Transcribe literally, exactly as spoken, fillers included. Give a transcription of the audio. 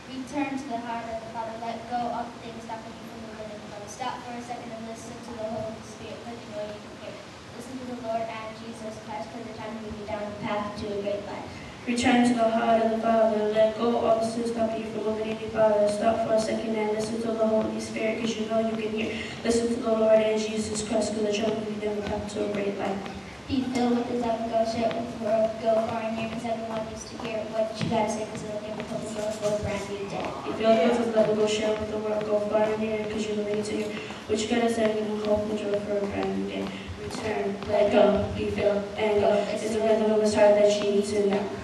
Return to the heart of the Father. Let go of the things stopping you from moving in the Father. Stop for a second and listen to the Holy Spirit, because you know you can hear. Listen to the Lord and Jesus Christ, because they're trying to lead you down the path to a great life. Return to the heart of the Father. Let go of the sins stopping you from moving any farther. Stop for a second and listen to the Holy Spirit, because you know you can hear. Listen to the Lord and Jesus Christ, because they're trying to lead you down the path to a great life. Be filled with His love and go share it with the world. Go far and near, because everyone needs to hear what you got to say, because it'll give a couple of for a brand new day. Be filled with His love and go share it with the world. Go far and near, because you need to hear what you got to say, and hope and joy for a brand new day. Return, let go, be filled, and go. It's the rhythm of His heart that you need to know.